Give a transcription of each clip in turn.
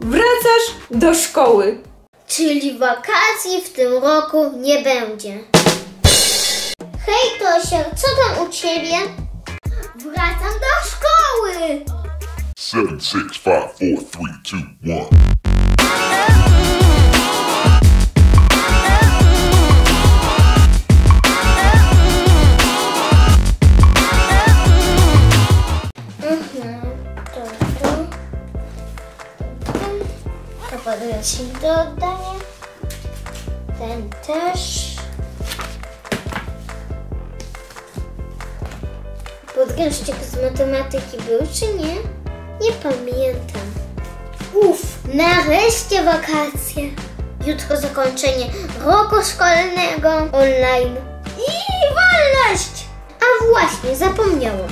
Wracasz do szkoły. Czyli wakacji w tym roku nie będzie. Hej Tosia, co tam u ciebie? Wracam do szkoły! 7, 6, 5, 4, 3, 2, 1. To podręcznik do oddania. Ten też. Podręcznik z matematyki był czy nie? Nie pamiętam. Nareszcie wakacje. Jutro zakończenie roku szkolnego online. I wolność! A właśnie, zapomniałam.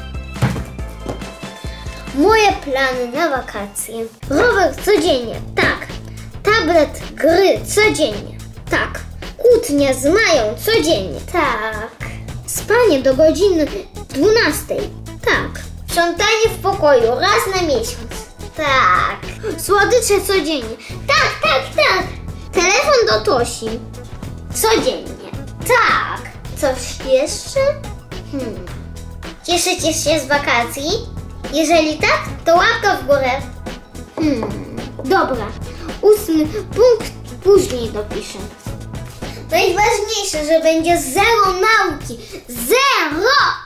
Moje plany na wakacje. Rower codziennie, tak. Tablet, gry codziennie, tak. Kłótnia z Mają codziennie, tak. Spanie do godziny 12, tak. Sprzątanie w pokoju raz na miesiąc, tak. Słodycze codziennie, tak. Telefon do Tosi codziennie, tak. Coś jeszcze? Cieszycie się z wakacji? Jeżeli tak, to łapka w górę. Dobra. 8 punkt później dopiszę. Najważniejsze, że będzie 0 nauki. 0!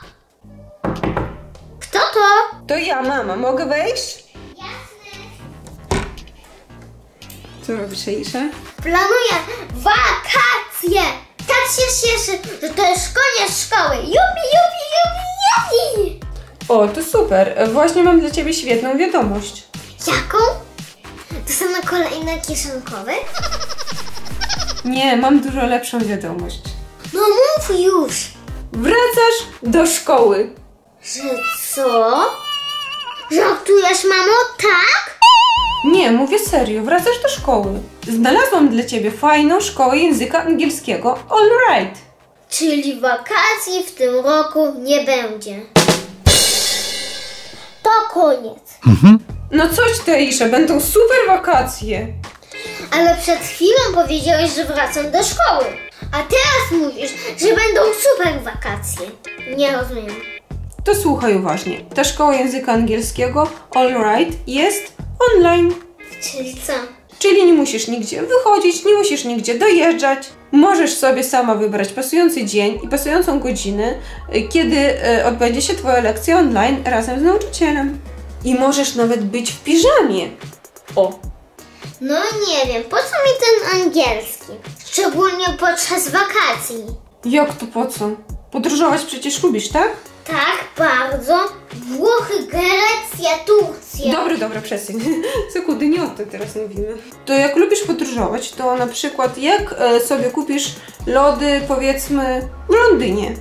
Kto to? To ja, mama. Mogę wejść? Jasne. Co robisz, Aisza? Planuję wakacje. Tak się cieszę, że to jest koniec szkoły. Jupi. O, to super. Właśnie mam dla ciebie świetną wiadomość. Jaką? To są kolejne kieszonkowe? Nie, mam dużo lepszą wiadomość. No mów już. Wracasz do szkoły. Że co? Żartujesz, mamo? Tak? Nie, mówię serio. Wracasz do szkoły. Znalazłam dla ciebie fajną szkołę języka angielskiego All Right. Czyli wakacji w tym roku nie będzie. To koniec. No coś ty, Aisza, będą super wakacje. Ale przed chwilą powiedziałeś, że wracam do szkoły. A teraz mówisz, że będą super wakacje. Nie rozumiem. To słuchaj uważnie. Ta szkoła języka angielskiego All Right jest online. Czyli co? Czyli nie musisz nigdzie wychodzić, nie musisz nigdzie dojeżdżać. Możesz sobie sama wybrać pasujący dzień i pasującą godzinę, kiedy odbędzie się twoja lekcja online razem z nauczycielem. I możesz nawet być w piżamie. O! No nie wiem, po co mi ten angielski? Szczególnie podczas wakacji. Jak to po co? Podróżować przecież lubisz, tak? Tak, bardzo. Włochy, Grecja, Turcja. Dobra, przestań. Sekundy, nie o tym teraz mówimy. To jak lubisz podróżować, to na przykład jak sobie kupisz lody, powiedzmy, w Londynie?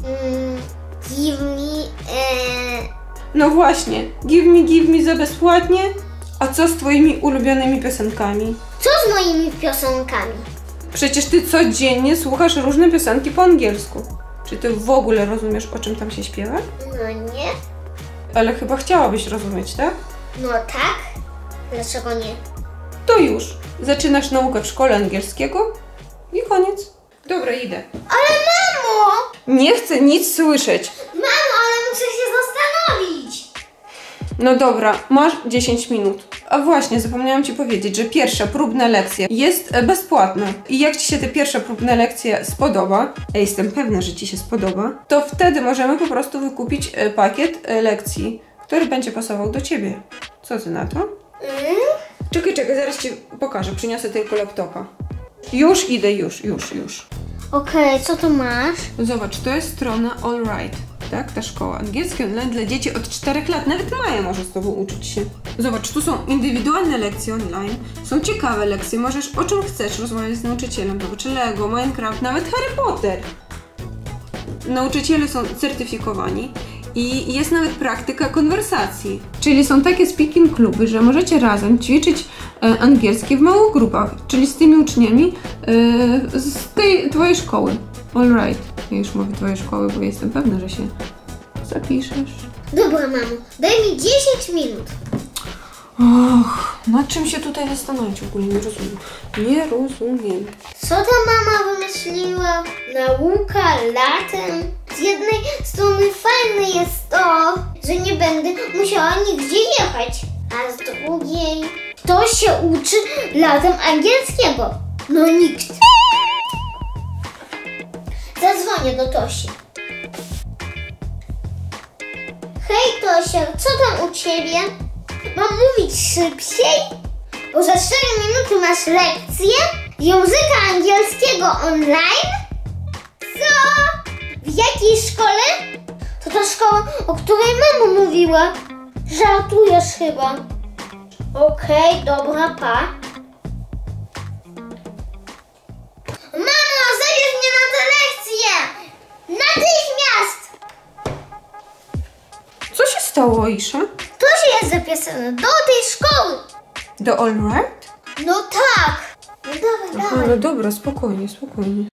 Give me... No właśnie, give me za bezpłatnie. A co z twoimi ulubionymi piosenkami? Co z moimi piosenkami? Przecież ty codziennie słuchasz różne piosenki po angielsku. Czy ty w ogóle rozumiesz, o czym tam się śpiewa? No nie. Ale chyba chciałabyś rozumieć, tak? No tak. Dlaczego nie? To już. Zaczynasz naukę w szkole angielskiego i koniec. Dobra, idę. Ale mamo! Nie chcę nic słyszeć. Mamo, ale muszę się zastanowić. No dobra, masz 10 minut. A właśnie, zapomniałam ci powiedzieć, że pierwsza próbna lekcja jest bezpłatna. I jak ci się ta pierwsza próbna lekcja spodoba, a jestem pewna, że ci się spodoba, to wtedy możemy po prostu wykupić pakiet lekcji, który będzie pasował do ciebie. Co ty na to? Czekaj, zaraz ci pokażę. Przyniosę tylko laptopa. Już idę, już. Okej, co tu masz? Zobacz, to jest strona All Right. Tak, ta szkoła. Angielski online dla dzieci od 4 lat. Nawet Maja może z tobą uczyć się. Zobacz, tu są indywidualne lekcje online. Są ciekawe lekcje. Możesz o czym chcesz rozmawiać z nauczycielem. Zobacz, Lego, Minecraft, nawet Harry Potter. Nauczyciele są certyfikowani. I jest nawet praktyka konwersacji. Czyli są takie speaking kluby, że możecie razem ćwiczyć angielski w małych grupach. Czyli z tymi uczniami z tej twojej szkoły. All right. Ja już mówię twojej szkoły, bo jestem pewna, że się zapiszesz. Dobra, mamo. Daj mi 10 minut. Och, nad czym się tutaj zastanawiać? W ogóle nie rozumiem. Nie rozumiem. Co ta mama wymyśliła? Nauka latem? Z jednej strony fajne jest to, że nie będę musiała nigdzie jechać, a z drugiej kto się uczy latem angielskiego? No nikt. Zadzwonię do Tosi. Hej Tosia, co tam u ciebie? Mam mówić szybciej? Bo za 4 minuty masz lekcję języka angielskiego online? Co? W jakiej szkole? To ta szkoła, o której mama mówiła. Żartujesz chyba. Okej, dobra, pa. Mamo, zabierz mnie na tę lekcję! Natychmiast! Co się stało, Aisza? To się jest zapisane do tej szkoły. Do All Right? No tak. No dawaj, Aha, dawaj. no dobra, spokojnie, spokojnie.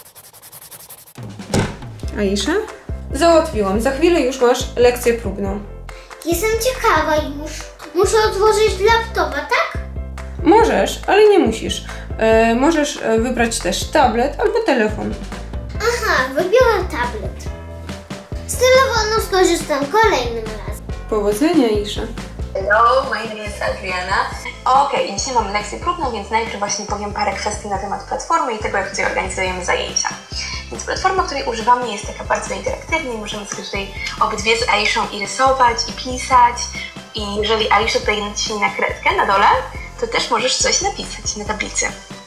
Aisza? Załatwiłam. Za chwilę już masz lekcję próbną. Jestem ciekawa już. Muszę otworzyć laptopa, tak? Możesz, ale nie musisz. Możesz wybrać też tablet albo telefon. Aha, wybiorę tablet. Z telefonu skorzystam kolejnym razem. Powodzenia, Aisza. Hello, my name is Adriana. Okej, dzisiaj mamy lekcję próbną, więc najpierw właśnie powiem parę kwestii na temat platformy i tego, jak tutaj organizujemy zajęcia. Więc platforma, której używamy, jest taka bardzo interaktywna i możemy sobie tutaj obydwie z Aishą i rysować, i pisać. I jeżeli Aisha tutaj naciśnie na kredkę na dole, to też możesz coś napisać na tablicy.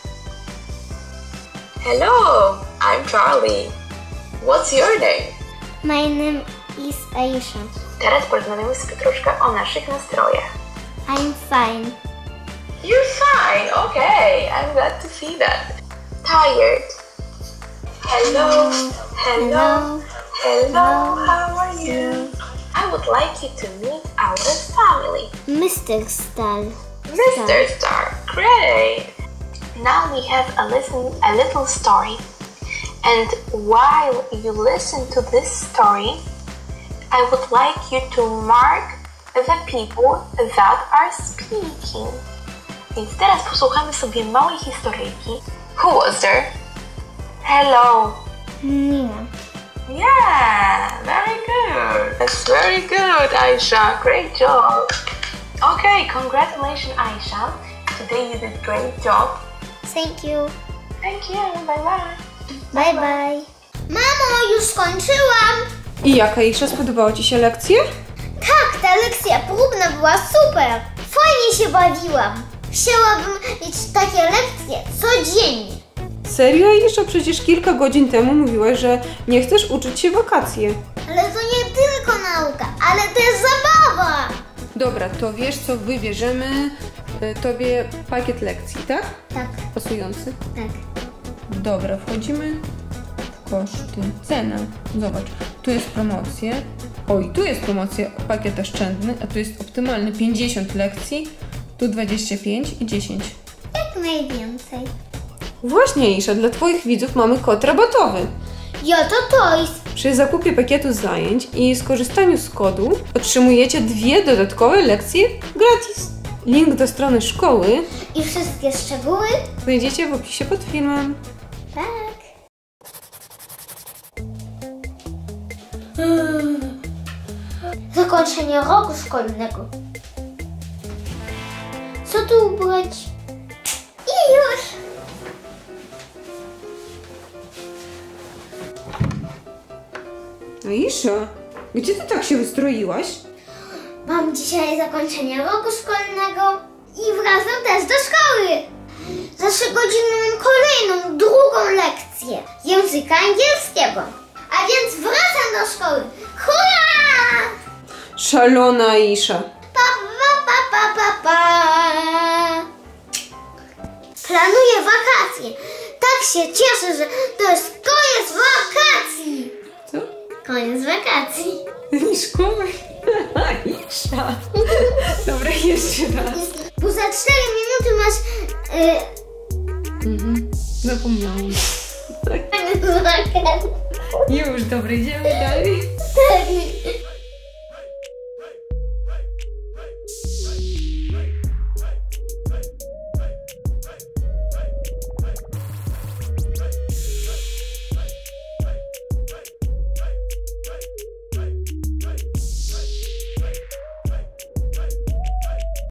Hello, I'm Charlie. What's your name? My name is Aisha. Teraz porozmawiamy sobie troszkę o naszych nastrojach. I'm fine. You're fine, okay. I'm glad to see that. Tired. Hello, hello, hello, how are you? I would like you to meet our family. Mr. Stal. Mr. Star, great. Now we have a little story. And while you listen to this story, I would like you to mark the people that are speaking. Więc teraz posłuchamy sobie małej historyjki. Who was there? Hello. Nina. Yeah, very good. That's very good, Aisha. Great job. Okay, congratulations, Aisha. Today you did great job. Thank you. Thank you. Bye bye. Bye bye. Mamo, już skończyłam. I jak, Aisza, podobała Ci się lekcja? Tak, ta lekcja próbna była super. Fajnie się bawiłam. Chciałabym mieć takie lekcje codziennie. Serio, Aisza? Przecież kilka godzin temu mówiłaś, że nie chcesz uczyć się wakacje. Ale to nie tylko nauka, ale też zabawa. Dobra, to wiesz co, wybierzemy Tobie pakiet lekcji, tak? Tak, Pasujący? tak. Dobra, wchodzimy w koszty. Cena. Zobacz, tu jest promocja. Oj, tu jest promocja, pakiet oszczędny, a tu jest optymalny 50 lekcji, tu 25 i 10. Jak najwięcej. Właśnie, Aisza, dla Twoich widzów mamy kod rabatowy. Joto Toys. Przy zakupie pakietu zajęć i skorzystaniu z kodu otrzymujecie 2 dodatkowe lekcje gratis. Link do strony szkoły I wszystkie szczegóły? znajdziecie w opisie pod filmem. Tak. Zakończenie roku szkolnego. Co tu ubrać? I już. Aisza, gdzie Ty tak się wystroiłaś? Mam dzisiaj zakończenie roku szkolnego i wracam też do szkoły. Za 3 godziny mam kolejną, drugą lekcję języka angielskiego. A więc wracam do szkoły. Hurra! Szalona Aisza. Pa, pa, pa, pa, pa, pa. Planuję wakacje. Tak się cieszę, że to jest koniec wakacji. Co? Koniec wakacji. Szkoły? Aisza. Dobra, jeszcze raz. Bo za 4 minuty masz... Zapomniałam. Koniec wakacji. Już, dobra, idziemy dalej. Tak.